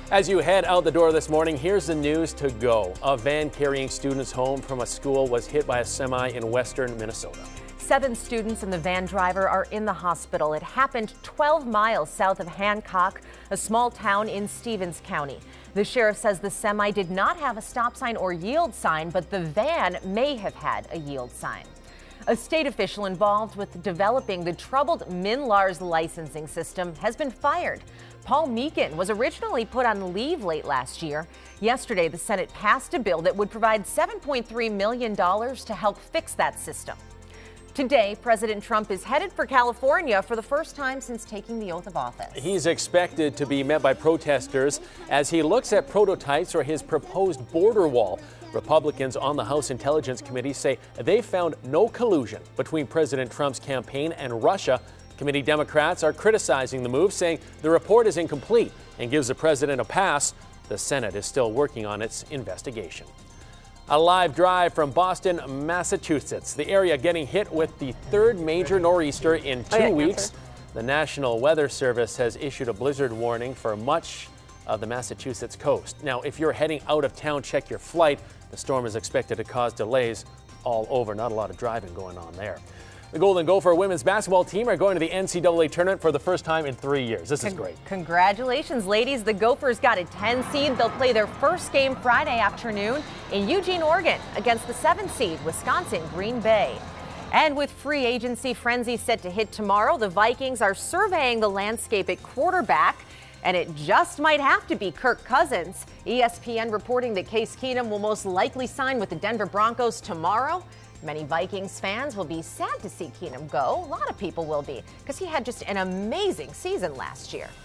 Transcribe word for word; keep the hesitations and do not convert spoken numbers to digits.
As you head out the door this morning, here's the news to go. A van carrying students home from a school was hit by a semi in western Minnesota. Seven students and the van driver are in the hospital. It happened twelve miles south of Hancock, a small town in Stevens County. The sheriff says the semi did not have a stop sign or yield sign, but the van may have had a yield sign. A state official involved with developing the troubled MNLARS licensing system has been fired. Paul Meekin was originally put on leave late last year. Yesterday, the Senate passed a bill that would provide seven point three million dollars to help fix that system. Today, President Trump is headed for California for the first time since taking the oath of office. He's expected to be met by protesters as he looks at prototypes for his proposed border wall. Republicans on the House Intelligence Committee say they found no collusion between President Trump's campaign and Russia. Committee Democrats are criticizing the move, saying the report is incomplete and gives the president a pass. The Senate is still working on its investigation. A live drive from Boston, Massachusetts, the area getting hit with the third major nor'easter in two weeks. The National Weather Service has issued a blizzard warning for much of the Massachusetts coast. Now, if you're heading out of town, check your flight. The storm is expected to cause delays all over. Not a lot of driving going on there. The Golden Gopher women's basketball team are going to the N C double A tournament for the first time in three years. This is great. Congratulations, ladies. The Gophers got a ten seed. They'll play their first game Friday afternoon in Eugene, Oregon against the seven seed Wisconsin Green Bay. And with free agency frenzy set to hit tomorrow, the Vikings are surveying the landscape at quarterback. And it just might have to be Kirk Cousins. E S P N reporting that Case Keenum will most likely sign with the Denver Broncos tomorrow. Many Vikings fans will be sad to see Keenum go. A lot of people will be, because he had just an amazing season last year.